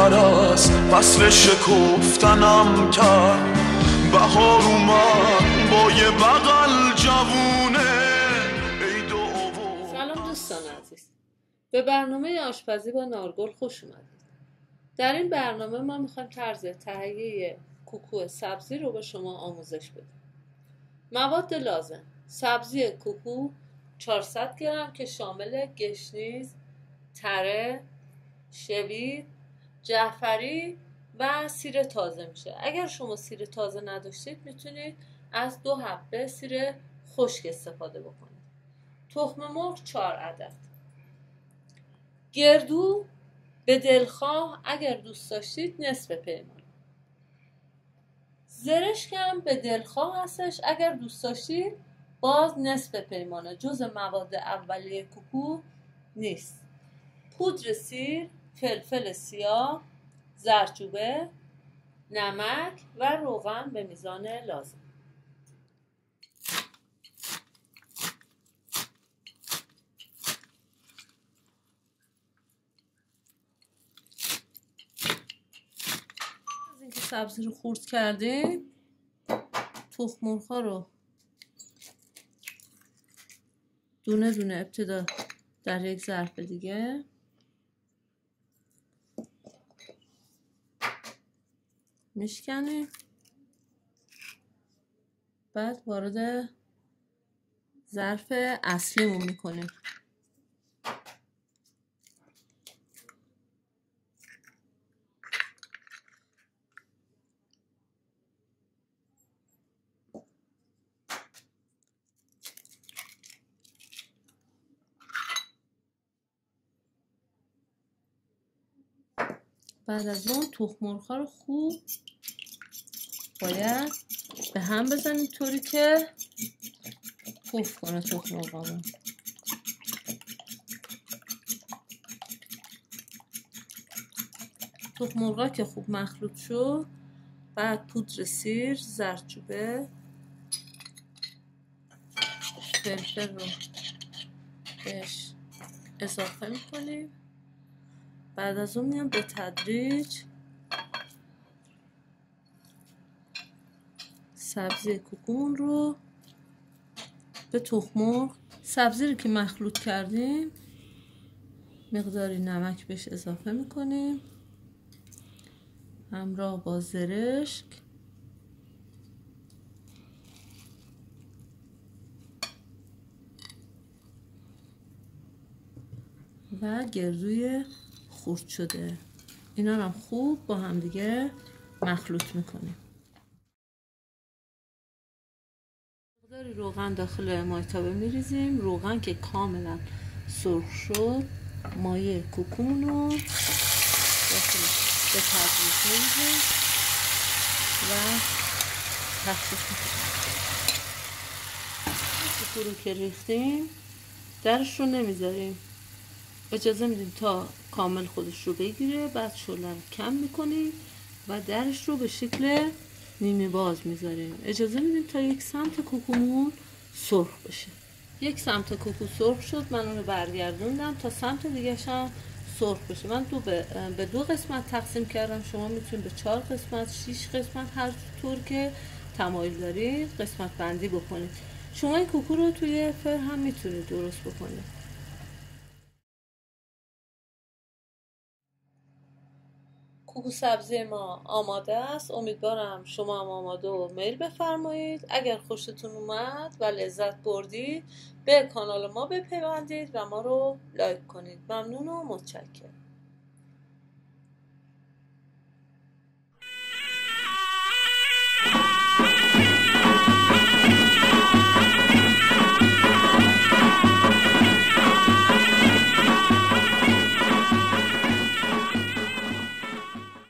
زودتر از فصل شکفتنم کرد. بهار اومد با یه بغل جوونه. سلام دوستان عزیز، به برنامه آشپزی با نارگل خوش اومدید. در این برنامه ما میخوایم طرز تهیه کوکو سبزی رو به شما آموزش بدیم. مواد لازم: سبزی کوکو 400 گرم که شامل گشنیز، تره، شوید، جعفری و سیر تازه میشه. اگر شما سیر تازه نداشتید میتونید از 2 حبه سیر خشک استفاده بکنید. تخم مرغ 4 عدد. گردو به دلخواه اگر دوست داشتید نصف پیمانه. زرشک هم به دلخواه هستش، اگر دوست داشتید باز نصف پیمانه، جز مواد اولیه کوکو نیست. پودر سیر، فلفل سیاه، زردچوبه، نمک و روغن به میزان لازم. از اینکه سبزی رو خرد کردیم، تخم مرغ‌ها رو دونه دونه ابتدا در یک ظرف دیگه میشکنیم، بعد وارد ظرف اصلیمون میکنیم. بعد از اون تخم مرغ‌ها رو خوب باید به هم بزنیم طوری که پف کنه تخم مرغامون. تخم مرغا که خوب مخلوط شد، بعد پودر سیر، زردچوبه، فلفل رو بهش اضافه میکنیم. بعد از اون میام به تدریج سبزی کوکون رو به تخم مرغ، سبزی رو که مخلوط کردیم مقداری نمک بهش اضافه میکنیم همراه با زرشک و گردوی خرد شده. اینا رو هم خوب با هم دیگه مخلوط میکنیم. مقداری روغن داخل مایتابه میریزیم. روغن که کاملا سرخ شد، مایه کوکون رو داخل به تدریج میریزیم و تخلیط میکنیم. کوکو رو که ریختیم درش رو نمیذاریم، اجازه میدیم تا کامل خودش رو بگیره. بعد شعله رو کم میکنیم و درش رو به شکل نیمه باز میذاریم. اجازه میدیم تا یک سمت کوکومون سرخ بشه. یک سمت کوکو سرخ شد، من اون رو برگردوندم تا سمت دیگه‌ش هم سرخ بشه. من به 2 قسمت تقسیم کردم. شما میتونید به 4 قسمت، 6 قسمت، هر طور که تمایل دارید قسمت بندی بکنید. شما این کوکو رو توی فر هم میتونید درست بکنید. کوکو سبزی ما آماده است. امیدوارم شما هم آماده و میل بفرمایید. اگر خوشتون اومد و لذت بردید به کانال ما بپیوندید و ما رو لایک کنید. ممنون و متشکرم.